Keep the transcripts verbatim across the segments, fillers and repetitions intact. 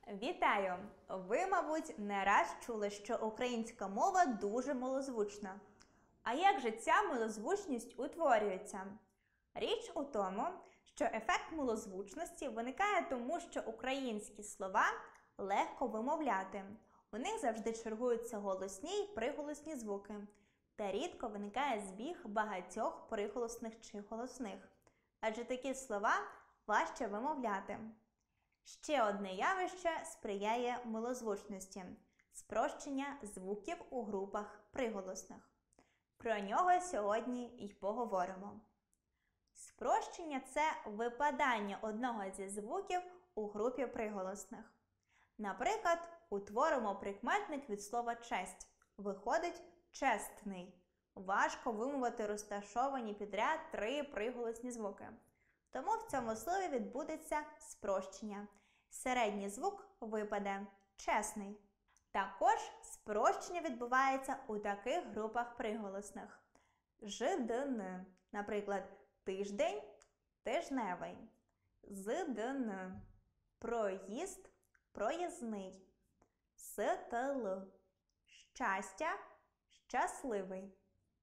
Вітаю! Ви, мабуть, не раз чули, що українська мова дуже милозвучна. А як же ця милозвучність утворюється? Річ у тому, що ефект милозвучності виникає тому, що українські слова легко вимовляти. У них завжди чергуються голосні й приголосні звуки, та рідко виникає збіг багатьох приголосних чи голосних. Адже такі слова важче вимовляти. Ще одне явище сприяє милозвучності – спрощення звуків у групах приголосних. Про нього сьогодні й поговоримо. Спрощення – це випадання одного зі звуків у групі приголосних. Наприклад, утворимо прикметник від слова «честь». Виходить «честний». Важко вимовити розташовані підряд три приголосні звуки. Тому в цьому слові відбудеться спрощення. Середній звук випаде «чесний». Також спрощення відбувається у таких групах приголосних. Ждн, наприклад, тиждень, тижневий. Здн, проїзд, проїзний. Стл, щастя, щасливий.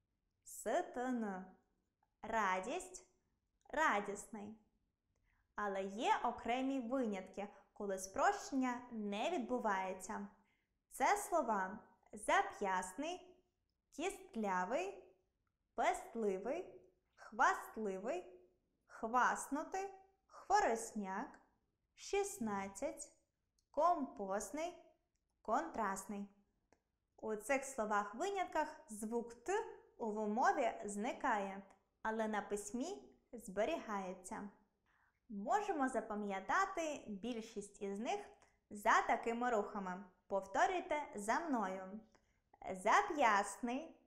Стн, радість, радісний. Але є окремі винятки, коли спрощення не відбувається. Це слова зап'ясний, кістлявий, пестливий, хвастливий, хваснути, хворосняк, шістнадцять, компостний, контрастний. У цих словах-винятках звук «т» у вимові зникає, але на письмі зберігається. Можемо запам'ятати більшість із них за такими рухами. Повторюйте за мною. Зап'ясний,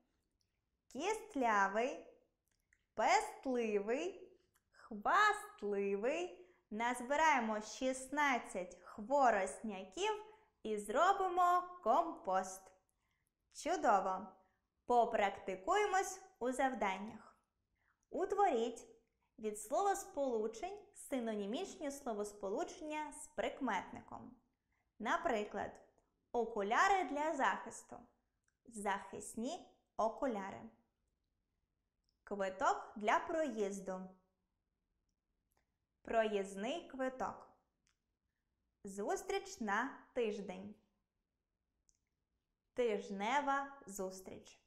кістлявий, пестливий, хвастливий. Назбираємо шістнадцять хворосняків і зробимо компост. Чудово! Попрактикуємось у завданнях. Утворіть від словосполучень синонімічні словосполучення з прикметником. Наприклад, окуляри для захисту. Захисні окуляри. Квиток для проїзду. Проїзний квиток. Зустріч на тиждень. Тижнева зустріч.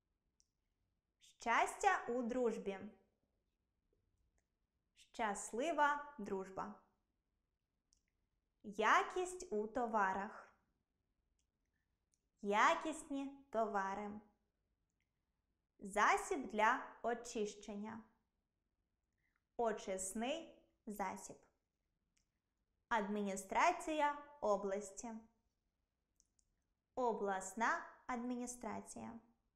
Щастя у дружбі. Щаслива дружба. Якість у товарах. Якісні товари. Засіб для очищення. Очисний засіб. Адміністрація області. Обласна адміністрація.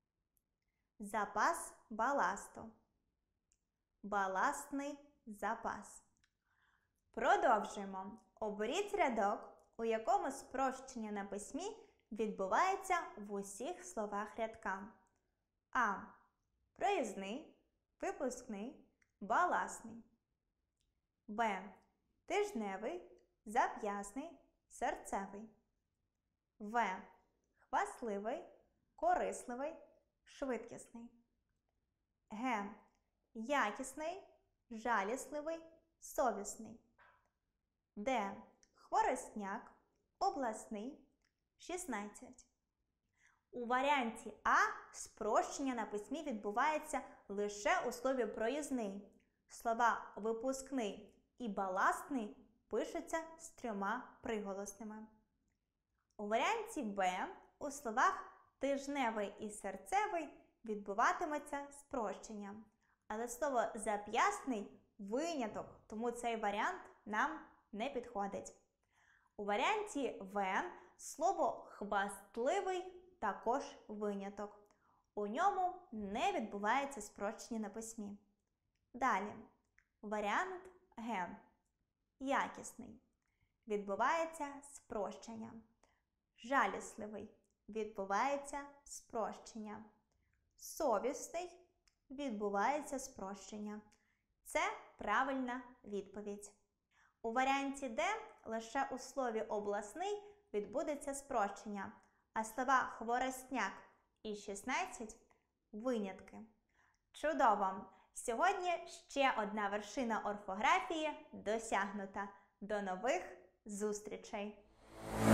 Запас баласту. Баластний запас. Продовжуємо. Оберіть рядок, у якому спрощення на письмі відбувається в усіх словах рядка. А. Проїзний, випускний, баласний. Б. Тижневий, зап'ясний, серцевий. В. Хвастливий, корисливий, швидкісний. Г. Якісний, жалісливий, совісний. Д. Хворосняк, обласний, шістнадцять. У варіанті А спрощення на письмі відбувається лише у слові проїзний. Слова випускний і баластний пишуться з трьома приголосними. У варіанті Б у словах тижневий і серцевий відбуватиметься спрощення. Але слово зап'ясний – виняток, тому цей варіант нам не підходить. У варіанті В слово хвастливий також виняток. У ньому не відбувається спрощення на письмі. Далі. Варіант Г. Якісний. Відбувається спрощення. Жалісливий. Відбувається спрощення. Совісний. Відбувається спрощення. Це правильна відповідь. У варіанті Д лише у слові «обласний» відбудеться спрощення, а слова «хворостняк» і «шістнадцять» – винятки. Чудово! Сьогодні ще одна вершина орфографії досягнута. До нових зустрічей!